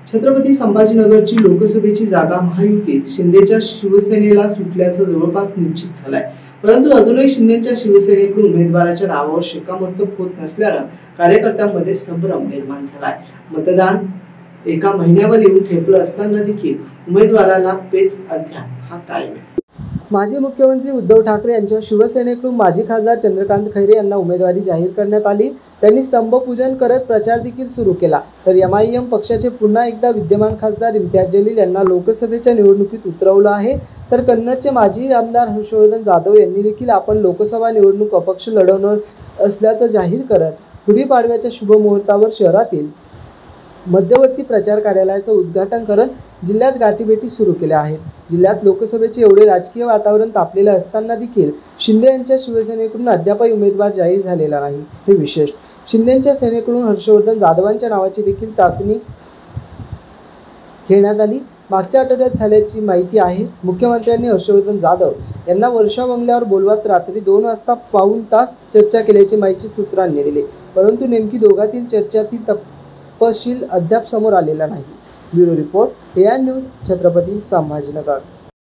छत्रपती संभाजीनगरची लोकसभेची जागा महायुतीत शिंदेच्या शिवसेनेला सुटल्याचं जवळपास निश्चित झालंय। परंतु अजूनही शिंदेच्या शिवसेनेकडून उमेदवाराच्या नावावर शिक्कामोर्तब होत नसल्यानं कार्यकर्त्यांमध्ये संभ्रम निर्माण झालाय। मतदान एका महिन्यावर येऊन ठेपलं असताना देखील उमेदवाराला पेच अद्याप हा कायम आहे। माजी मुख्यमंत्री उद्धव ठाकरे यांच्या शिवसेनेकडून माजी खासदार चंद्रकांत खैरे यांना उमेदवारी जाहीर करण्यात आली। त्यांनी स्तंभपूजन करत प्रचार देखील सुरू केला। तर एमआयएम पक्षाचे पुन्हा एकदा विद्यमान खासदार इम्तियाज जलील यांना लोकसभेच्या निवडणुकीत उतरवलं आहे। तर कन्नडचे माजी आमदार हर्षवर्धन जाधव यांनी देखील आपण लोकसभा निवडणूक अपक्ष लढवणार असल्याचं जाहीर करत गुढीपाडव्याच्या शुभ मुहूर्तावर शहरातील मध्यवर्ती प्रचार कार्यालयाचं उद्घाटन करत जिल्ह्यात गाठीभेटी सुरू केल्या आहेत। जिल्ह्यात लोकसभेचे एवढे राजकीय वातावरण तापलेलं असताना देखील शिंदे यांच्या शिवसेनेकडून अद्यापही उमेदवार जाहीर झालेला नाही, हे विशेष। शिंदेच्या सेनेकडून हर्षवर्धन जाधवांच्या नावाची देखील चाचणी घेण्यात आली। मागच्या आठवड्यात झाल्याची माहिती आहे। मुख्यमंत्र्यांनी हर्षवर्धन जाधव यांना वर्षा बंगल्यावर बोलवत रात्री 2 वाजता पाऊण तास चर्चा केल्याची माहिती सूत्रांनी दिली। परंतु नेमकी दोघांतील चर्चेतील तपशील अद्याप समोर आलेला नाही। Bureau report, AI news, Chhatrapati Sambhajinagar.